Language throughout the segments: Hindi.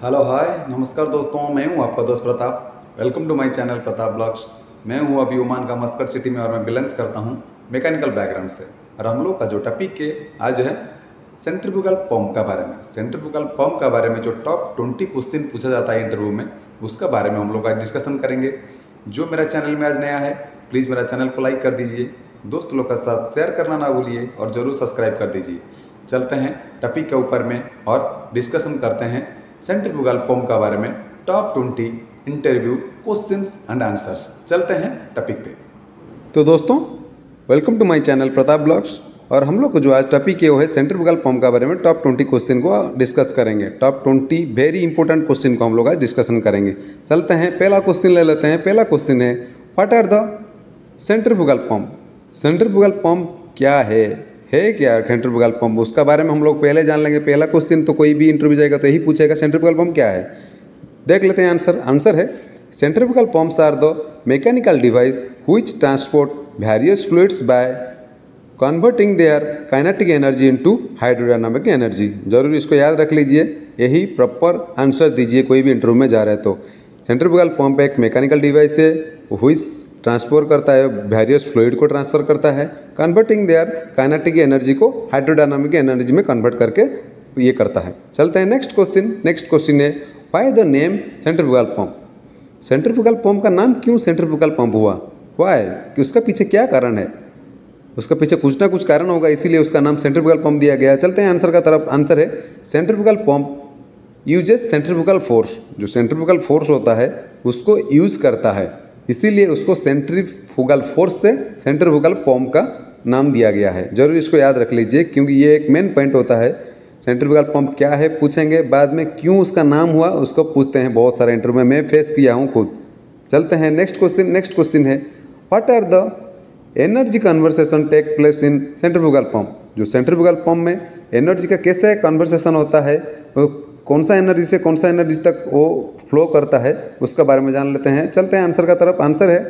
हेलो हाय नमस्कार दोस्तों, मैं हूं आपका दोस्त Pratap. Welcome to my channel Pratap blogs. मैं हूं अभी ओमान का मस्कट सिटी में और मैं बिलोंग्स करता हूं मैकेनिकल बैकग्राउंड से। और हम लोग का जो टॉपिक है आज है सेंट्रीफ्यूगल पंप का बारे में। सेंट्रीफ्यूगल पंप का बारे में जो टॉप 20 क्वेश्चन पूछा जाता है इंटरव्यू में, उसका बारे में हम लोग आज डिस्कशन करेंगे। जो मेरा चैनल में आज नया है, प्लीज़ मेरा चैनल को लाइक कर दीजिए, दोस्त लोग के साथ शेयर करना ना भूलिए और ज़रूर सब्सक्राइब कर दीजिए। चलते हैं टॉपिक के ऊपर में और डिस्कशन करते हैं सेंट्रीफ्यूगल पंप का बारे में top 20 interview questions and answers. चलते हैं टॉपिक पे। तो दोस्तों, welcome to my channel Pratap blogs. और हम लोग को जो आज टॉपिक है वो है सेंट्रीफ्यूगल पंप का बारे में टॉप 20 क्वेश्चन को डिस्कस करेंगे। टॉप 20 वेरी इंपॉर्टेंट क्वेश्चन को हम लोग आज डिस्कशन करेंगे। चलते हैं, पहला क्वेश्चन ले लेते हैं। पहला क्वेश्चन है, what are the centrifugal pump. Centrifugal pump क्या है क्या सेंट्रीफ्यूगल पंप, उसका बारे में हम लोग पहले जान लेंगे। पहला क्वेश्चन तो कोई भी इंटरव्यू जाएगा तो यही पूछेगा सेंट्रीफ्यूगल पंप क्या है। देख लेते हैं आंसर। आंसर है centrifugal pumps are the mechanical device which transport various fluids by converting their kinetic energy into hydrodynamic energy. जरूर इसको याद रख लीजिए, यही प्रॉपर आंसर दीजिए कोई भी इंटरव्यू में जा रहे हैं तो। सेंट्रीफ्यूगल पंप एक मैकेनिकल डिवाइस है व्हिच ट्रांसफर करता है, वेरियस फ्लूइड को ट्रांसफर करता है, कन्वर्टिंग देयर काइनेटिक एनर्जी को हाइड्रोडायनामिक एनर्जी में कन्वर्ट करके ये करता है। चलते हैं नेक्स्ट क्वेश्चन। नेक्स्ट क्वेश्चन है, why the name centrifugal pump. Centrifugal pump का नाम क्यों सेंट्रीफ्यूगल पंप हुआ, व्हाई, कि उसका पीछे क्या कारण है। उसका पीछे कुछ ना कुछ कारण होगा, इसीलिए उसका नाम सेंट्रीफ्यूगल पंप दिया गया। चलते हैं आंसर का तरफ। आंसर है centrifugal pump uses centrifugal force. जो सेंट्रीफ्यूगल फोर्स होता है उसको यूज करता है, इसीलिए उसको सेंट्रीफ्यूगल फोर्स से सेंट्रीफ्यूगल पंप का नाम दिया गया है। जरूर इसको याद रख लीजिए, क्योंकि ये एक मेन पॉइंट होता है। सेंट्रीफ्यूगल पंप क्या है पूछेंगे, बाद में क्यों उसका नाम हुआ उसको पूछते हैं बहुत सारे इंटरव्यू में, मैं फेस किया हूँ खुद। चलते हैं नेक्स्ट क्वेश्चन। नेक्स्ट क्वेश्चन है, what are the energy conversation take place in centrifugal pump. जो सेंट्रीफ्यूगल पंप में एनर्जी का कैसे कन्वर्सेशन होता है, वो कौन सा एनर्जी से कौन सा एनर्जी तक वो फ्लो करता है, उसका बारे में जान लेते हैं। चलते हैं आंसर का तरफ। आंसर है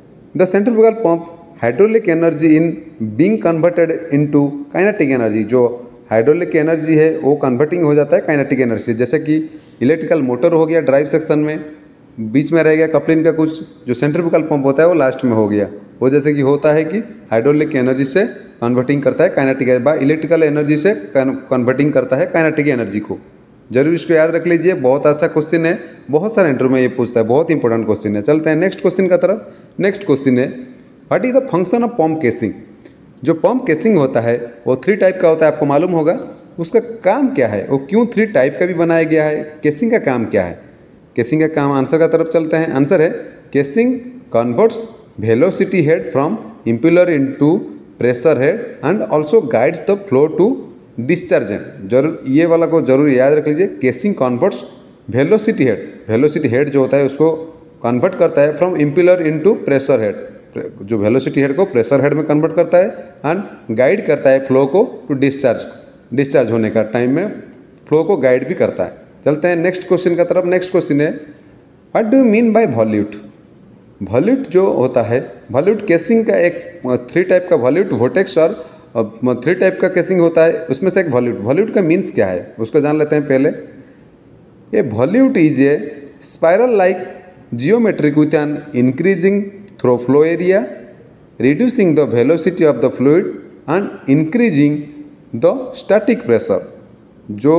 the centrifugal pump hydraulic energy in being converted into kinetic energy. जो हाइड्रोलिक एनर्जी है वो कन्वर्टिंग हो जाता है काइनेटिक एनर्जी से। जैसे कि इलेक्ट्रिकल मोटर हो गया ड्राइव सेक्शन में, बीच में रह गया कपलिंग का कुछ, जो सेंट्रीफ्यूगल पंप होता है वो लास्ट में हो गया। वो जैसे कि होता है कि हाइड्रोलिक एनर्जी से कन्वर्टिंग करता है काइनेटिक, इलेक्ट्रिकल एनर्जी से कन्वर्टिंग करता है काइनेटिक एनर्जी को। जरूर इसको याद रख लीजिए, बहुत अच्छा क्वेश्चन है, बहुत सारे इंटरव्यू में ये पूछता है, बहुत इंपॉर्टेंट क्वेश्चन है। चलते हैं नेक्स्ट क्वेश्चन का तरफ। नेक्स्ट क्वेश्चन है, what is the function of pump casing. जो पंप केसिंग होता है वो 3 टाइप का होता है, आपको मालूम होगा। उसका काम क्या है, वो क्यों 3 टाइप का भी बनाया गया है, केसिंग का काम क्या है। केसिंग का काम, आंसर का तरफ चलते हैं। आंसर है casing converts velocity head from impeller into pressure head and also guides the flow to discharge end. जरूर ये वाला को जरूर याद रख लीजिए। Casing converts velocity head, velocity head जो होता है उसको कन्वर्ट करता है from impeller into pressure head. जो वेलोसिटी हेड को प्रेशर हेड में कन्वर्ट करता है एंड गाइड करता है फ्लो को टू डिस्चार्ज होने का टाइम में फ्लो को गाइड भी करता है। चलते हैं नेक्स्ट क्वेश्चन का तरफ। नेक्स्ट क्वेश्चन है, what do you mean by volute. Volute जो होता है, वॉल्यूट केसिंग का एक 3 टाइप का वॉल्यूट, वोर्टेक्स और 3 टाइप का केसिंग होता है, उसमें से एक वॉल्यूट। वॉल्यूट का मीन्स क्या है उसको जान लेते हैं पहले। ये volute is a spiral like geometric with an increasing throw flow area, reducing the velocity of the fluid and increasing the static pressure. जो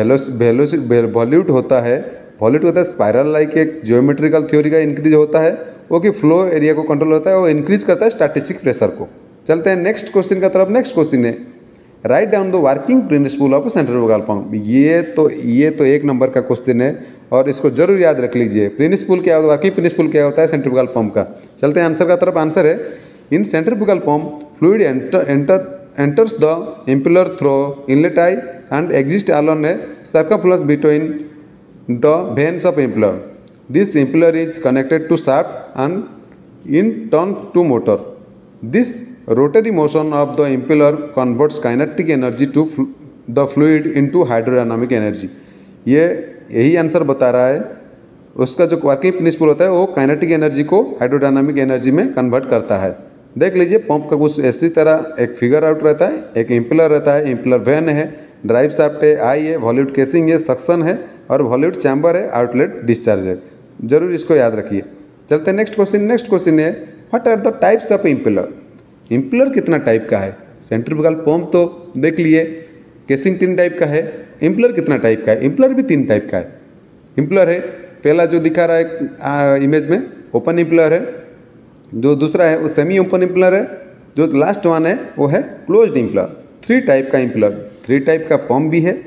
वॉल्यूट होता है स्पाइरल लाइक एक जियोमेट्रिकल थ्योरी का इंक्रीज होता है, वो कि फ्लो एरिया को कंट्रोल होता है, वो इंक्रीज करता है स्टैटिस्टिक प्रेशर को। चलते हैं नेक्स्ट क्वेश्चन का तरफ। नेक्स्ट क्वेश्चन है, write down the working principle of centrifugal pump. ये तो 1 नंबर का क्वेश्चन है और इसको जरूर याद रख लीजिए। प्रिंसिपल क्या होता है, वर्किंग प्रिंसिपल क्या होता है सेंट्रीफ्यूगल पंप का। चलते हैं आंसर का तरफ। आंसर है in centrifugal pump fluid enters the impeller through inlet eye and exists along a circumference between the vanes of impeller. This impeller is connected to shaft and in turn to motor. This rotary motion of the impeller converts kinetic energy to the fluid into hydrodynamic energy. यही आंसर बता रहा है। उसका जो वर्किंग प्रिंसिपल होता है वो काइनेटिक एनर्जी को हाइड्रोडायनामिक एनर्जी में कन्वर्ट करता है। देख लीजिए, पंप का कुछ इसी तरह एक फिगर आउट रहता है, एक इम्पेलर रहता है, इम्पेलर वैन है, ड्राइव शाफ्ट है, आई है, वॉल्यूट केसिंग है, सक्शन है और वॉल्यूट चैम्बर है, आउटलेट डिस्चार्ज है। जरूर इसको याद रखिए। चलते हैं नेक्स्ट क्वेश्चन। नेक्स्ट क्वेश्चन है what are the types of impeller. Impeller कितना टाइप का है? सेंट्रीफ्यूगल पंप तो देख लिए, केसिंग 3 टाइप का है। इम्पेलर कितना टाइप का है? इम्पेलर भी 3 टाइप का है। इम्पेलर है पहला जो दिखा रहा है इमेज में, ओपन इम्पेलर है। जो दूसरा है वो सेमी ओपन इम्पेलर है। जो लास्ट वन है वो है क्लोज्ड इम्पेलर। 3 टाइप का इम्पेलर, 3 टाइप का पंप भी है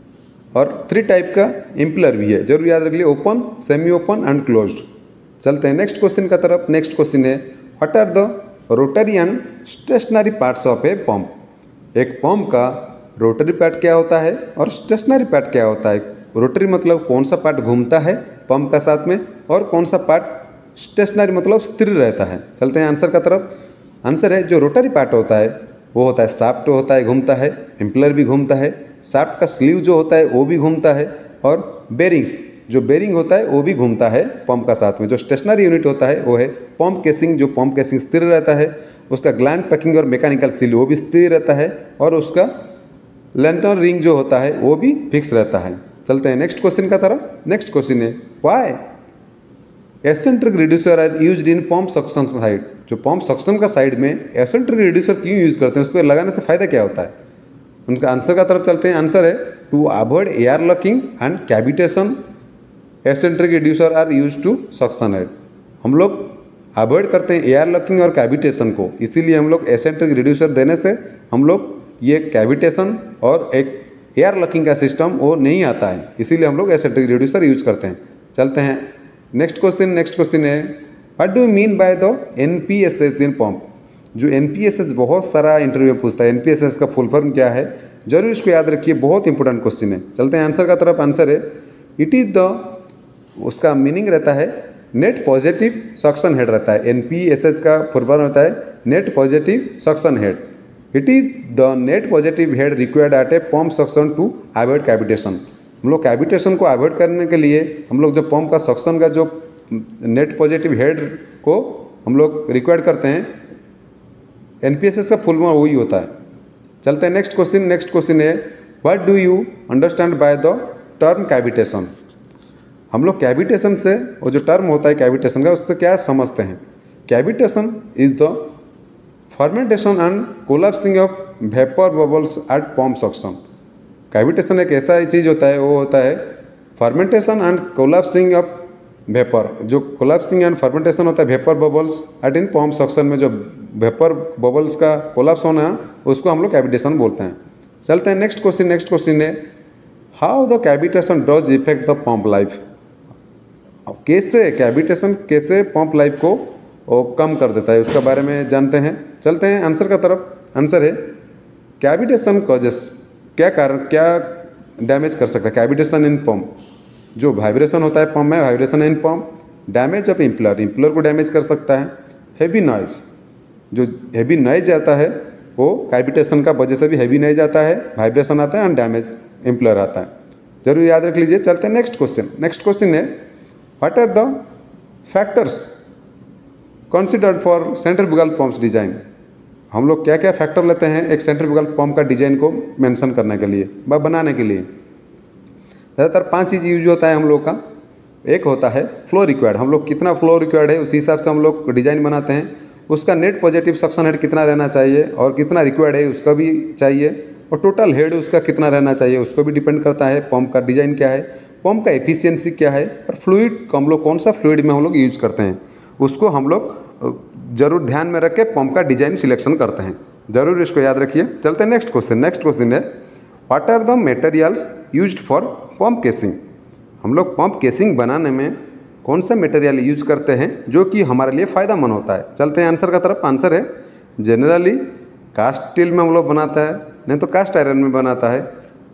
और 3 टाइप का इम्पेलर भी है। जरूर याद रख लिए, open, semi open and closed. चलते हैं नेक्स्ट क्वेश्चन का तरफ। नेक्स्ट क्वेश्चन है what are the rotary and stationary parts of a pump. एक पंप का रोटरी पार्ट क्या होता है और स्टेशनरी पार्ट क्या होता है? रोटरी मतलब कौन सा पार्ट घूमता है पंप का साथ में, और कौन सा पार्ट स्टेशनरी मतलब स्थिर रहता है। चलते हैं आंसर का तरफ। आंसर है जो रोटरी पार्ट होता है वो होता है शाफ्ट होता है, घूमता है। इम्पेलर भी घूमता है। शाफ्ट का स्लीव जो होता है वो भी घूमता है, और बेरिंग्स जो बेरिंग होता है वो भी घूमता है पंप का साथ में। जो स्टेशनरी यूनिट होता है वो है पंप केसिंग। जो पंप केसिंग स्थिर रहता है, उसका ग्लैंड पैकिंग और मैकेनिकल सील वो भी स्थिर रहता है, और उसका लैंटर्न रिंग जो होता है वो भी फिक्स रहता है। चलते हैं नेक्स्ट क्वेश्चन का तरफ। नेक्स्ट क्वेश्चन है why eccentric reducer are used in pump suction side. जो पंप सक्शन का साइड में एसेंट्रिक रिड्यूसर क्यों यूज़ करते हैं, उस पर लगाने से फ़ायदा क्या होता है? उनका आंसर का तरफ चलते हैं। आंसर है to avoid air locking and cavitation eccentric reducer are use to suction head. हम लोग अवॉइड करते हैं एयर लॉकिंग और कैविटेशन को, इसीलिए हम लोग एसेंट्रिक रिड्यूसर देने से हम लोग ये कैविटेशन और एक एयर लॉकिंग का सिस्टम वो नहीं आता है, इसीलिए हम लोग एसेंट्रिक रिड्यूसर यूज करते हैं। चलते हैं नेक्स्ट क्वेश्चन। नेक्स्ट क्वेश्चन है what do you mean by the NPSS in pump. जो NPSS बहुत सारा इंटरव्यू में पूछता है, NPSS का फुल फॉर्म क्या है? जरूर इसको याद रखिए, बहुत इंपॉर्टेंट क्वेश्चन है। चलते हैं आंसर का तरफ। आंसर है इट इज़ द, उसका मीनिंग रहता है नेट पॉजिटिव सक्शन हेड रहता है। NPSS का फुल फॉर्म रहता है net positive suction head. It is the net positive head required at a pump suction to avoid cavitation. हम लोग कैविटेशन को अवॉइड करने के लिए हम लोग जो पंप का सक्शन का जो नेट पॉजिटिव हेड को हम लोग रिक्वायर्ड करते हैं, NPSS का फुल फॉर्म वही होता है। चलते हैं नेक्स्ट क्वेश्चन। नेक्स्ट क्वेश्चन है what do you understand by the term cavitation. हम लोग कैविटेशन से, वो जो टर्म होता है कैविटेशन का, उससे क्या समझते हैं? Cavitation is the fermentation and collapsing of vapour bubbles at pump suction. Cavitation एक ऐसा चीज़ होता है, वो होता है fermentation and collapsing of vapour. जो कोलैप्सिंग एंड फर्मेंटेशन होता है vapour bubbles at in pump suction में, जो वेपर बबल्स का कोलैप्स होना उसको हम लोग कैविटेशन बोलते हैं। चलते हैं नेक्स्ट क्वेश्चन। नेक्स्ट क्वेश्चन है how the cavitation does affect the pump life. कैसे कैविटेशन कैसे पंप लाइफ को कम कर देता है, उसका बारे में जानते हैं। चलते हैं आंसर का तरफ। आंसर है कैविटेशन कॉजेस, क्या कारण, क्या डैमेज कर सकता है कैविटेशन इन पंप। जो वाइब्रेशन होता है पंप में, vibration in pump, damage of impeller, impeller को डैमेज कर सकता है। हैवी नॉइज, जो हैवी नॉइज आता है वो कैविटेशन का वजह से भी हैवी नॉइज आता है, वाइब्रेशन आता है एंड डैमेज इम्पेलर आता है। जरूर याद रख लीजिए। चलते हैं नेक्स्ट क्वेश्चन। नेक्स्ट क्वेश्चन है what are the factors considered for centrifugal pumps design. हम लोग क्या क्या फैक्टर लेते हैं एक सेंट्रीफ्यूगल पंप का डिजाइन को मेंशन करने के लिए, बनाने के लिए? ज़्यादातर 5 चीज़ यूज होता है हम लोग का। एक होता है फ्लो रिक्वायर्ड, हम लोग कितना फ्लो रिक्वायर्ड है उसी हिसाब से हम लोग डिज़ाइन बनाते हैं। उसका नेट पॉजिटिव सक्शन हेड कितना रहना चाहिए और कितना रिक्वायर्ड है उसका भी चाहिए, और टोटल हेड उसका कितना रहना चाहिए उसको भी डिपेंड करता है। पंप का डिज़ाइन क्या है, पंप का एफिशिएंसी क्या है, और फ्लूइड को हम लोग कौन सा फ्लूइड में हम लोग यूज करते हैं उसको हम लोग जरूर ध्यान में रख के पंप का डिजाइन सिलेक्शन करते हैं। जरूर इसको याद रखिए। चलते हैं नेक्स्ट क्वेश्चन। नेक्स्ट क्वेश्चन है what are the materials used for pump casing. हम लोग पंप केसिंग बनाने में कौन सा मटेरियल यूज करते हैं जो कि हमारे लिए फ़ायदेमंद होता है? चलते हैं आंसर का तरफ। आंसर है जनरली कास्ट स्टील में हम लोग बनाता है, नहीं तो कास्ट आयरन में बनाता है।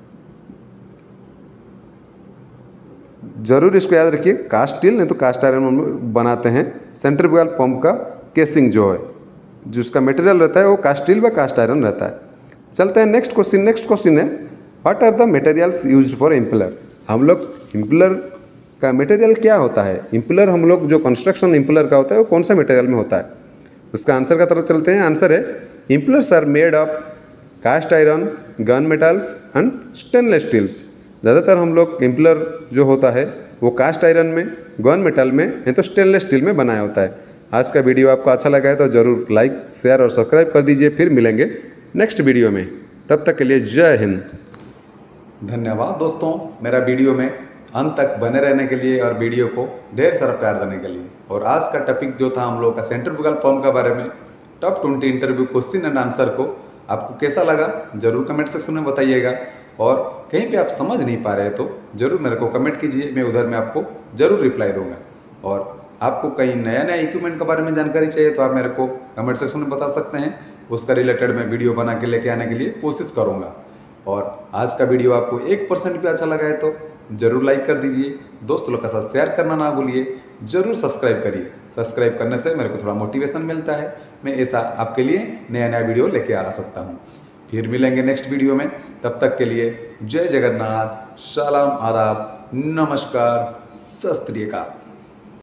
जरूर इसको याद रखिए, कास्ट स्टील नहीं तो कास्ट आयरन में बनाते हैं। सेंट्रीफ्यूगल पंप का केसिंग जो है, जिसका मटेरियल रहता है वो कास्ट स्टील व कास्ट आयरन रहता है। चलते हैं नेक्स्ट क्वेश्चन। नेक्स्ट क्वेश्चन है what are the materials used for impeller. हम लोग इम्पेलर का मटेरियल क्या होता है, इम्पेलर हम लोग जो कंस्ट्रक्शन इम्पेलर का होता है वो कौन सा मटेरियल में होता है, उसका आंसर का तरफ चलते हैं। आंसर है impellers are made of cast iron, gun metals and stainless steels. ज़्यादातर हम लोग इम्पलर जो होता है वो कास्ट आयरन में, गन मेटल में नहीं तो स्टेनलेस स्टील में बनाया होता है। आज का वीडियो आपको अच्छा लगा है तो ज़रूर लाइक, शेयर और सब्सक्राइब कर दीजिए। फिर मिलेंगे नेक्स्ट वीडियो में, तब तक के लिए जय हिंद। धन्यवाद दोस्तों, मेरा वीडियो में अंत तक बने रहने के लिए और वीडियो को ढेर सारा प्यार देने के लिए। और आज का टॉपिक जो था हम लोग का सेंट्रीफ्यूगल पंप के बारे में, top 20 interview question and answer को आपको कैसा लगा ज़रूर कमेंट सेक्शन में बताइएगा। और कहीं पे आप समझ नहीं पा रहे तो ज़रूर मेरे को कमेंट कीजिए, मैं उधर में आपको ज़रूर रिप्लाई दूंगा। और आपको कहीं नया नया इक्विपमेंट के बारे में जानकारी चाहिए तो आप मेरे को कमेंट सेक्शन में बता सकते हैं, उसका रिलेटेड मैं वीडियो बना के लेके आने के लिए कोशिश करूँगा। और आज का वीडियो आपको 1% भी अच्छा लगा है तो ज़रूर लाइक कर दीजिए, दोस्त लोग के साथ शेयर करना ना भूलिए, ज़रूर सब्सक्राइब करिए। सब्सक्राइब करने से मेरे को थोड़ा मोटिवेशन मिलता है, मैं ऐसा आपके लिए नया नया वीडियो लेके आ सकता हूँ। फिर मिलेंगे नेक्स्ट वीडियो में, तब तक के लिए जय जगन्नाथ, सलाम, आदाब, नमस्कार, सत श्री अकाल।